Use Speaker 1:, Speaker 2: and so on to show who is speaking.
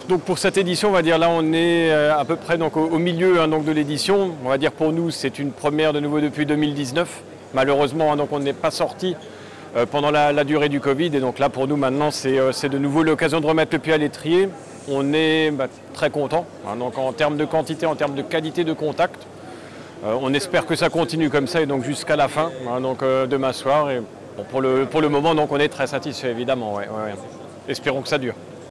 Speaker 1: Donc pour cette édition, on va dire là on est à peu près donc, au milieu donc, de l'édition. On va dire pour nous c'est une première de nouveau depuis 2019. Malheureusement donc, on n'est pas sorti pendant la durée du Covid. Et donc là pour nous maintenant c'est de nouveau l'occasion de remettre le pied à l'étrier. On est très content donc en termes de quantité, en termes de qualité de contact. On espère que ça continue comme ça et donc jusqu'à la fin, donc demain soir. Et bon, pour le moment donc, on est très satisfait évidemment. Ouais. Espérons que ça dure.